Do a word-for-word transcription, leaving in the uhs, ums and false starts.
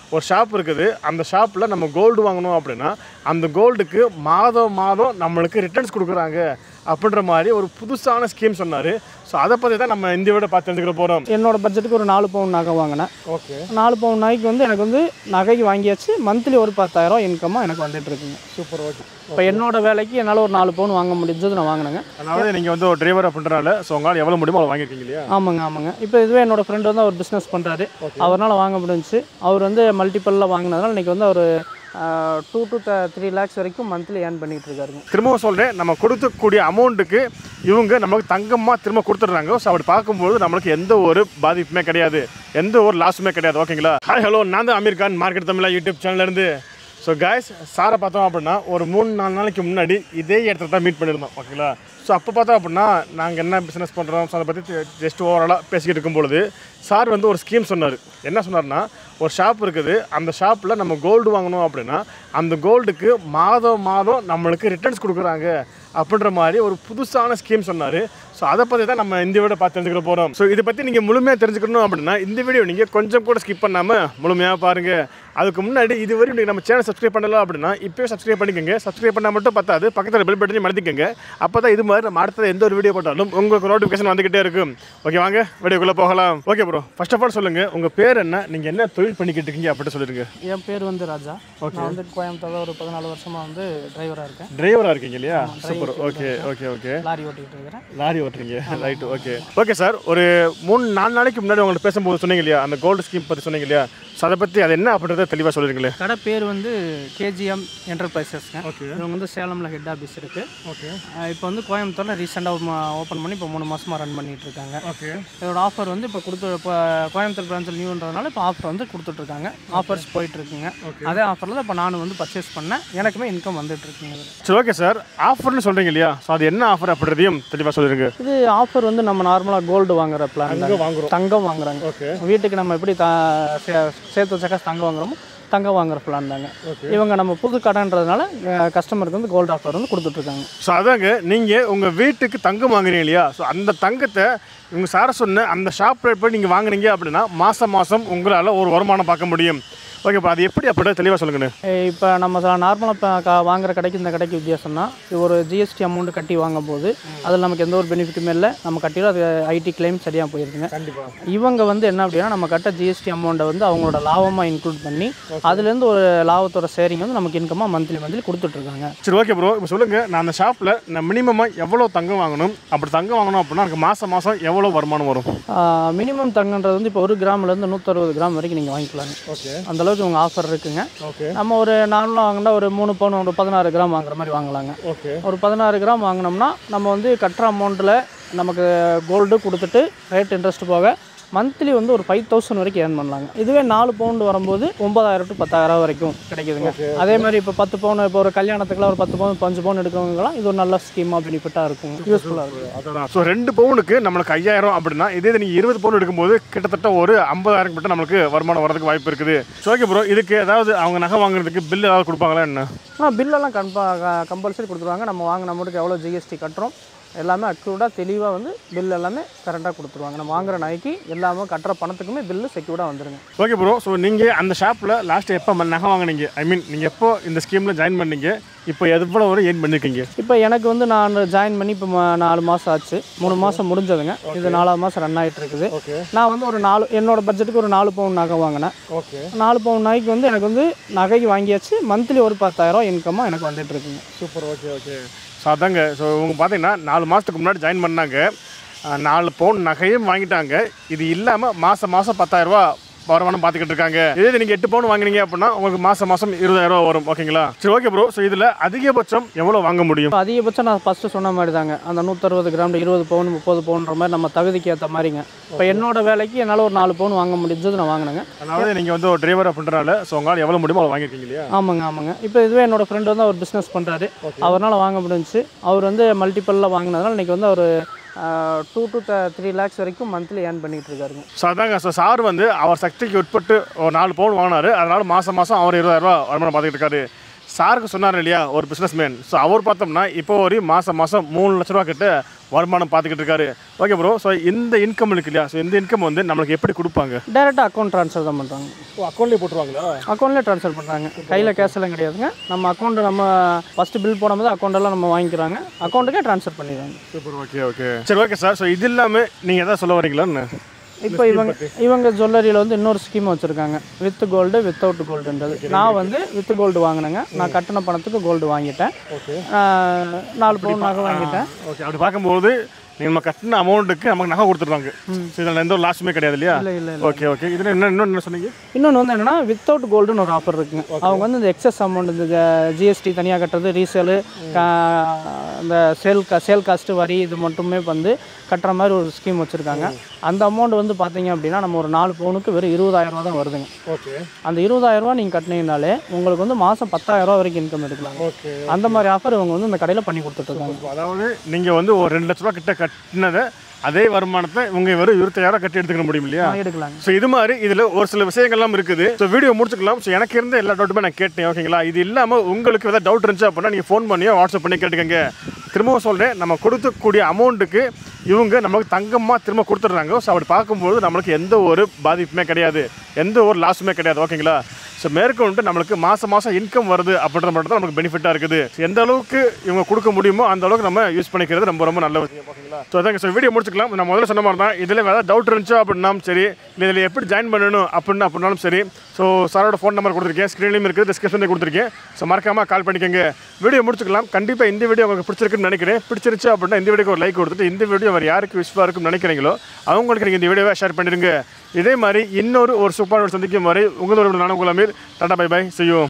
ஒரு ஷாப் இருக்குது. அந்த ஷாப்பில் நம்ம கோல்டு வாங்கணும் அப்படின்னா அந்த கோல்டுக்கு மாதம் மாதம் நம்மளுக்கு ரிட்டர்ன்ஸ் கொடுக்குறாங்க அப்படின்ற மாதிரி ஒரு புதுசான ஸ்கீம் சொன்னார். ஸோ அதை பற்றி தான் நம்ம இந்த விட பார்த்து தெரிஞ்சுக்க போகிறோம். என்னோட பட்ஜெட்டுக்கு ஒரு நாலு பவுன் நகை வாங்கினேன். ஓகே, நாலு பவுன் நகைக்கு வந்து எனக்கு வந்து நகைக்கு வாங்கியாச்சு. மந்த்லி ஒரு பத்தாயிரம் இன்கமாக எனக்கு வந்துட்டு இருக்குங்க. சூப்பர். ஓகே, இப்போ என்னோட வேலைக்கு என்னால் ஒரு நாலு பவுன் வாங்க முடிஞ்சது நான் வாங்கினேங்க. அதாவது நீங்கள் வந்து ஒரு டிரைவர் அப்படின்றனால ஸோ உங்களால் எவ்வளோ முடியுமோ அவ்வளோ வாங்கியிருக்கீங்க இல்லையா? ஆமாங்க ஆமாங்க. இப்போ இதுவே என்னோட ஃப்ரெண்டு வந்து அவர் பிஸ்னஸ் பண்ணுறாரு, அவரால் வாங்க முடிஞ்சிச்சு. அவர் வந்து மல்டிப்பிளில் வாங்கினதுனால இன்றைக்கி வந்து அவர் டூ டு த்ரீ லேக்ஸ் வரைக்கும் மந்த்லி ஏர்ன் பண்ணிகிட்டு இருக்காருங்க. திரும்பவும் சொல்கிறேன், நம்ம கொடுக்கக்கூடிய அமௌண்ட்டுக்கு இவங்க நமக்கு தங்கமாக திரும்ப கொடுத்துட்றாங்க. ஸோ அப்படி பார்க்கும்போது நம்மளுக்கு எந்த ஒரு பாதிப்புமே கிடையாது, எந்த ஒரு லாஸுமே கிடையாது. ஓகேங்களா? ஹாய் ஹலோ, நான் தான் அமீர் கான், மார்க்கெட் தமிழா யூடியூப் சேனல்லேருந்து. ஸோ காய்ஸ், சாரை பார்த்தோம் அப்படின்னா ஒரு மூணு நாலு நாளைக்கு முன்னாடி இதே இடத்துல தான் மீட் பண்ணியிருந்தோம். ஓகேங்களா? ஸோ அப்போ பார்த்தோம் அப்படின்னா நாங்கள் என்ன பிஸ்னஸ் பண்ணுறோம், ஸோ அதை பற்றி ஜஸ்ட் ஓவராலாக பேசிக்கிட்டு இருக்கும்பொழுது சார் வந்து ஒரு ஸ்கீம் சொன்னார். என்ன சொன்னார்னா, ஒரு ஷாப் இருக்குது. அந்த ஷாப்பில் நம்ம கோல்டு வாங்கணும் அப்படின்னா அந்த கோல்டுக்கு மாதம் மாதம் நம்மளுக்கு ரிட்டர்ன்ஸ் கொடுக்குறாங்க அப்படின்ற மாதிரி ஒரு புதுசான ஸ்கீம் சொன்னார். ஸோ அதை பற்றி தான் நம்ம இந்த வீடியோ பார்த்து தெரிஞ்சுக்க போகிறோம். ஸோ இதை பற்றி நீங்கள் முழுமையாக தெரிஞ்சுக்கணும் அப்படின்னா இந்த வீடியோ நீங்கள் கொஞ்சம் கூட ஸ்கிப் பண்ணாமல் முழுமையாக பாருங்கள். அதுக்கு முன்னாடி இதுவரை நீங்கள் நம்ம சேனல் சப்ஸ்கிரைப் பண்ணலாம் அப்படின்னா இப்போயே சப்ஸ்கிரைப் பண்ணிக்கோங்க. சப்ஸ்கிரைப் பண்ணால் மட்டும் பத்தாது, பக்கத்தில் பெல் பட்டனையும் மறந்துக்கோங்க. அப்போ தான் இது மாதிரி நம்ம அடுத்த எந்த ஒரு வீடியோ போட்டாலும் உங்களுக்கு நோட்டிஃபிகேஷன் வந்துக்கிட்டே இருக்கும். ஓகே, வாங்க வீடியோக்குள்ளே போகலாம். Okay bro, first of all சொல்லுங்கள், உங்கள் பேர் என்ன, நீங்கள் என்ன தொழில் பண்ணிக்கிட்டு இருக்கீங்க அப்படி சொல்லிடுங்க. என் பேர் வந்து ராஜா. நான் வந்து கோயம்புத்தூர் ஒரு பதினாலு வருஷமாக வந்து டிரைவராக இருக்கேன். டிரைவராக இருக்கீங்க இல்லையா? Super. Okay okay okay lorry ஓட்டிகிட்டு இருக்கிறேன். லாரி ஓட்டுறீங்க, ரைட். ஓகே ஓகே சார், ஒரு மூணு நாலு நாளைக்கு முன்னாடி உங்கள்கிட்ட பேசும்போது சொன்னீங்க இல்லையா, அந்த கோல்டு ஸ்கீம் பற்றி சொன்னீங்க இல்லையா? ஸோ அதை பற்றி அது என்ன அப்படின்றத தெளிவாக சொல்லிருங்களே. கடை பேர் வந்து கேஜிஎம் என்டர்பிரைசஸ்ங்க. ஓகே, இவங்க வந்து சேலமில் ஹெட் ஆஃபீஸ் இருக்குது. ஓகே, இப்போ வந்து கோயம்புத்தூரில் ரீசெண்டாக ஓப்பன் பண்ணி இப்போ மூணு மாதமாக ரன் பண்ணிகிட்டு இருக்காங்க. ஓகே, இதோட ஆஃபர் வந்து இப்போ கொடுத்து இப்போ கோயம்புத்தூர் பிரான்ச்சில் நியூன்றதுனால இப்போ ஆஃபர் வந்து கொடுத்துட்ருக்காங்க. ஆஃபர்ஸ் போயிட்டுருக்குங்க. அதே ஆஃபரில் தான் இப்போ நான் வந்து பர்ச்சேஸ் பண்ணேன், எனக்குமே இன்கம் வந்துட்டு இருக்குங்க. சரி, ஓகே சார், ஆஃபர்னு சொல்கிறீங்க இல்லையா? ஸோ அது என்ன ஆஃபர் அப்படின்றதையும் தெளிவாக சொல்லிருங்க. இது ஆஃபர் வந்து நம்ம நார்மலாக கோல்டு வாங்குற பிளான் தான். வாங்குறோம், தங்கம் வாங்குறாங்க. ஓகே, வீட்டுக்கு நம்ம எப்படி த சேர்த்து வச்சாக்கா தங்கம் வாங்குறோமோ தங்கம் வாங்குற பிளான் தாங்க. இவங்க நம்ம புது கடைன்றதுனால கஸ்டமருக்கு வந்து கோல்டு ஆஃபர் வந்து கொடுத்துட்ருக்காங்க. ஸோ அதாங்க, நீங்கள் உங்கள் வீட்டுக்கு தங்கம் வாங்குறீங்க இல்லையா? ஸோ அந்த தங்கத்தை இவங்க சார சொன்ன அந்த ஷாப் ரேட் போய் நீங்கள் வாங்குனீங்க அப்படின்னா மாதம் மாதம் உங்களால் ஒரு வருமானம் பார்க்க முடியும். ஓகேப்பா, அது எப்படி அப்படி தெளிவாக சொல்லுங்கண்ணே. இப்போ நம்ம நார்மலாக இப்போ க வாங்குற கடைக்கு இந்த கடைக்கு வித்தியாசம்னா, இது ஒரு ஜிஎஸ்டி அமௌண்ட் கட்டி வாங்கும்போது அதில் நமக்கு எந்த ஒரு பெனிஃபிட்டுமே இல்லை. நம்ம கட்டியில் அது ஐடி கிளைம் சரியாக போயிருக்குங்க. கண்டிப்பாக இவங்க வந்து என்ன அப்படின்னா, நம்ம கட்ட ஜிஎஸ்டி அமௌண்ட்டை வந்து அவங்களோட லாபமாக இன்க்ளூட் பண்ணி அதுலேருந்து ஒரு லாபத்தோட ஷேரிங் வந்து நமக்கு இன்கமாக மந்த்லி மந்த்லி கொடுத்துட்ருக்காங்க. சரி, ஓகே ப்ரோ, இப்போ சொல்லுங்கள், நான் அந்த ஷாப்பில் நான் மினிமமாக எவ்வளோ தங்கம் வாங்கணும், அப்படி தங்கம் வாங்கணும் அப்படின்னா எனக்கு மாதம் மாதம் எவ்வளோ வருமானம் வரும்? மினிமம் தங்கன்றது வந்து இப்போ ஒரு கிராம்லேருந்து நூற்றறுபது கிராம் வரைக்கும் நீங்கள் வாங்கிக்கலாங்க. ஓகே, அந்தளவுக்கு உங்கள் ஆஃபர் இருக்குங்க. ஓகே, நம்ம ஒரு நார்மலாக வாங்கினா ஒரு மூணு பவுன் ஒரு பதினாறு கிராம் வாங்குற மாதிரி வாங்கலாங்க. ஓகே, ஒரு பதினாறு கிராம் வாங்கினோம்னா நம்ம வந்து கட்டுற அமௌண்ட்டில் நமக்கு கோல்டு கொடுத்துட்டு ரேட் இன்ட்ரெஸ்ட் போக மந்த்லி வந்து ஒரு ஃபைவ் தௌசண்ட் வரைக்கும் ஏர்ன் பண்ணலாங்க. இதுவே நாலு பவுண்டு வரும்போது ஒன்பதாயிரம் டு பத்தாயிரம் வரைக்கும் கிடைக்குதுங்க. அதே மாதிரி இப்போ பத்து பவுன் இப்போ ஒரு கல்யாணத்துக்குலாம் ஒரு பத்து பவுன் பஞ்சு பவுன் எடுக்கிறவங்கலாம் இது ஒரு நல்ல ஸ்கீமாக பெனிஃபிட்டாக இருக்கும், யூஸ்ஃபுல்லாக இருக்கும். அதான். ஸோ ரெண்டு பவுனுக்கு நம்மளுக்கு ஐயாயிரம் அப்படின்னா, இதே நீங்கள் இருபது பவுன் எடுக்கும்போது கிட்டத்தட்ட ஒரு ஐம்பதாயிரம் கிட்ட நம்மளுக்கு வருமானம் வரதுக்கு வாய்ப்பு இருக்குது. ஸோ ஓகே ப்ரோ, இதுக்கு ஏதாவது அவங்க நகை வாங்குறதுக்கு பில் ஏதாவது கொடுப்பாங்களா என்ன? ஆ, பில்லெல்லாம் கன்பா கம்பல்சரி கொடுத்துருவாங்க. நம்ம வாங்கின அமௌண்ட்டுக்கு எவ்வளோ ஜிஎஸ்டி கட்டுறோம் எல்லாமே அக்யூர்டாக தெளிவாக வந்து பில் எல்லாமே கரெக்டாக கொடுத்துருவாங்க. நம்ம வாங்குற நகைக்கு எல்லாமே கட்டுற பணத்துக்குமே பில்லு செக்யூர்டாக வந்துருங்க. ஓகே ப்ரோ, ஸோ நீங்கள் அந்த ஷாப்பில் லாஸ்ட்டு எப்போ நகை வாங்கினீங்க? ஐ மீன் நீங்கள் எப்போ இந்த ஸ்கீமில் ஜாயின் பண்ணீங்க? இப்போ எவ்வளோ வரை ஏர்ன் பண்ணியிருக்கீங்க? இப்போ எனக்கு வந்து நான் ஜாயின் பண்ணி இப்போ நாலு மாதம் ஆச்சு. மூணு மாதம் முடிஞ்சதுங்க. இது நாலாவது மாதம் ரன் ஆகிட்டு இருக்குது. ஓகே, நான் வந்து ஒரு நாலு என்னோட பட்ஜெட்டுக்கு ஒரு நாலு பவுன் நகை வாங்கினேன். ஓகே, நாலு பவுன் நகைக்கு வந்து எனக்கு வந்து நகைக்கு வாங்கியாச்சு. மந்த்லி ஒரு பத்தாயிரம் இன்கமாக எனக்கு வந்துட்டு இருக்குங்க. சூப்பர். ஓகே ஓகே ஸோ அதாங்க, ஸோ இவங்க பார்த்தீங்கன்னா நாலு மாதத்துக்கு முன்னாடி ஜாயின் பண்ணாங்க, நாலு பவுன் நகையும் வாங்கிட்டாங்க. இது இல்லாமல் மாதம் மாதம் பத்தாயிரரூபா வருமானம் பார்த்துக்கிட்டு இருக்காங்க. இதே நீங்கள் எட்டு பவுன் வாங்கினீங்க அப்படின்னா உங்களுக்கு மாதம் மாதம் இருபதாயிரம் ரூபா வரும். ஓகேங்களா? சரி, ஓகே ப்ரோ, ஸோ இதில் அதிகபட்சம் எவ்வளோ வாங்க முடியும்? அதிகபட்சம் நான் ஃபஸ்ட்டு சொன்ன மாதிரி தாங்க, அந்த நூற்றறுபது கிராம் இருபது பவுன் முப்பது பவுன்ற மாதிரி நம்ம தகுதிக்கு ஏற்ற மாதிரிங்க. இப்போ என்னோட வேலைக்கு என்னால் ஒரு நாலு பவுன் வாங்க முடிஞ்சது நான் வாங்கினேங்க. அதாவது நீங்கள் வந்து ஒரு டிரைவர் அப்படின்றனால ஸோ உங்களால் எவ்வளோ முடியுமோ அவ்வளோ வாங்கியிருக்கீங்க இல்லையா? ஆமாங்க ஆமாங்க. இப்போ இதுவே என்னோட ஃப்ரெண்டு வந்து அவர் பிஸ்னஸ் பண்ணுறாரு, அவரால் வாங்க முடிஞ்சிச்சு. அவர் வந்து மல்டிப்பிளில் வாங்கினதுனால இன்றைக்கி வந்து அவர் டூ டு த்ரீ லேக்ஸ் வரைக்கும் மந்த்லி ஏர்ன் பண்ணிகிட்டு இருக்காருங்க. ஸோ அதாங்க, ஸோ சார் வந்து அவர் சக்திக்கு உட்பட்டு ஒரு நாலு பவுன் வாங்கினார், அதனால் மாதம் மாதம் அவர் இருபதாயிரரூவா வருமானம் பார்த்துக்கிட்டு இருக்காரு. சாருக்கு சொன்னார் இல்லையா ஒரு பிஸ்னஸ் மேன். ஸோ அவர் பார்த்தோம்னா இப்போ ஒரு மாதம் மாதம் மூணு லட்ச ரூபா கிட்ட வருமானம் பார்த்துக்கிட்டு இருக்காரு. Okay bro. ஸோ இந்த இன்கம் இருக்கு இல்லையா, ஸோ இந்த இன்கம் வந்து நம்மளுக்கு எப்படி கொடுப்பாங்க? டேரெக்டாக அக்கௌண்ட் ட்ரான்ஸ்ஃபர் தான் பண்ணுறாங்க. ஓ, அக்கௌண்ட்லேயே போட்டுருவாங்களா? அக்கௌண்ட்லேயே ட்ரான்ஸ்ஃபர் பண்ணுறாங்க. கையில் கேஷ் எல்லாம் கிடையாதுங்க. நம்ம அக்கௌண்ட்டு நம்ம ஃபஸ்ட்டு பில் போடும்போது அக்கௌண்ட்டெல்லாம் நம்ம வாங்கிக்கிறாங்க, அக்கௌண்ட்டுக்கே ட்ரான்ஸ்ஃபர் பண்ணிடுறாங்க. சூப்பர். ஓகே ஓகே சரி ஓகே சார். ஸோ இது இல்லாமல் நீங்கள் எதாவது சொல்ல வரீங்களான்னு? இப்போ இவங்க இவங்க ஜுவல்லரியில் வந்து இன்னொரு ஸ்கீம் வச்சுருக்காங்க, வித் கோல்டு வித்தவுட் கோல்டுன்றது. நான் வந்து வித் கோல்டு வாங்கினேங்க. நான் கட்டின பணத்துக்கு கோல்டு வாங்கிட்டேன். ஓகே. நாலு பவுன் நகை வாங்கிட்டேன். ஓகே. அப்படி பார்க்கும்போது நீங்கள் நம்ம கட்டின அமௌண்ட்டுக்கு நமக்கு நகை கொடுத்துருவாங்க. ஸோ இதில் எந்த ஒரு லாஸுமே கிடையாது இல்லையா? இல்லை இல்லை. Okay okay. இதில் என்ன இன்னொன்று என்ன சொன்னீங்க? இன்னொன்று வந்து என்னென்னா வித்தவுட் கோல்டுன்னு ஒரு ஆஃபர் இருக்குங்க. அவங்க வந்து இந்த எக்ஸஸ் அமௌண்ட், இந்த ஜிஎஸ்டி தனியாக கட்டுறது, ரீசேலு, இந்த சேல் கா சேல் காஸ்ட்டு வரி இது மட்டுமே வந்து கட்டுற மாதிரி ஒரு ஸ்கீம் வச்சுருக்காங்க. அந்த அமௌண்ட் வந்து பார்த்தீங்க அப்படின்னா நம்ம ஒரு நாலு பவுனுக்கு வெறும் இருபதாயிரரூவா தான் வருதுங்க. ஓகே. அந்த இருபதாயிரரூவா நீங்கள் கட்டினீங்கனாலே உங்களுக்கு வந்து மாதம் பத்தாயிரரூவா வரைக்கும் இன்கம் எடுக்கலாம். ஓகே. அந்த மாதிரி ஆஃபர் இவங்க வந்து இந்த கடையில் பண்ணி கொடுத்துட்ருக்காங்க. அதாவது நீங்கள் வந்து ஒரு ரெண்டு லட்ச ரூபா கிட்ட கட்டினதை அதே வருமானத்தை உங்க வெறும் இருபத்தாயிரம் கட்டி எடுத்துக்க முடியும் இல்லையா? எடுக்கலாம். ஸோ இது மாதிரி இதில் ஒரு சில விஷயங்கள்லாம் இருக்குது. ஸோ வீடியோ முடிச்சுக்கலாம். ஸோ எனக்கு இருந்த எல்லா டவுட்டுமே நான் கேட்டேன். ஓகேங்களா? இது இல்லாமல் உங்களுக்கு ஏதாவது டவுட் இருந்துச்சு அப்படின்னா நீங்கள் ஃபோன் பண்ணியோ வாட்ஸ்அப் பண்ணி கேட்டுக்கங்க. திரும்பவும் சொல்கிறேன், நம்ம கொடுக்கக்கூடிய அமௌண்ட்டுக்கு இவங்க நமக்கு தங்கமாக திரும்ப கொடுத்துட்றாங்க. ஸோ அப்படி பார்க்கும்போது நம்மளுக்கு எந்த ஒரு பாதிப்புமே கிடையாது, எந்த ஒரு லாஸுமே கிடையாது. ஓகேங்களா? ஸோ மேற்கொண்டு நம்மளுக்கு மாதம் மாதம் இன்கம் வருது அப்படின்ற மட்டும் தான் நமக்கு பெனிஃபிட்டாக இருக்குது. எந்த அளவுக்கு இவங்க கொடுக்க முடியுமோ அந்த அளவுக்கு நம்ம யூஸ் பண்ணிக்கிறது ரொம்ப ரொம்ப நல்ல விஷயம். ஓகேங்களா? ஸோ அதாங்க. ஸோ வீடியோ முடிச்சுக்கலாம். நான் முதல்ல சொன்ன மாதிரி தான், இதில் வேறு டவுட் இருந்துச்சோ அப்படின்னாலும் சரி, இல்லை இதில் எப்படி ஜாயின் பண்ணணும் அப்படின்னு அப்படின்னாலும் சரி, ஸோ சாரோட ஃபோன் நம்பர் கொடுத்துருக்கேன், ஸ்க்ரீன்லேயும் இருக்குது, டிஸ்கிரிப்ஷனில் கொடுத்துருக்கேன். ஸோ மறக்காமல் கால் பண்ணிக்கோங்க. வீடியோ முடிச்சுக்கலாம். கண்டிப்பாக இந்த வீடியோ உங்களுக்கு பிடிச்சிருக்குன்னு நினைக்கிறேன். பிடிச்சிருச்சு அப்படின்னா இந்த வீடியோக்கு ஒரு லைக் கொடுத்துட்டு, இந்த வீடியோ வேறு யாருக்கு யூஸ்ஃபுல்லாக இருக்குன்னு நினைக்கிறீங்களோ அவங்களுக்கு நீங்கள் இந்த வீடியோவை ஷேர் பண்ணிடுங்க. இதே மாதிரி இன்னொரு ஒரு சூப்பரான சந்திக்கும் வரை உங்களோட நானும் உங்கள் Aamir. Tata bye bye. See you.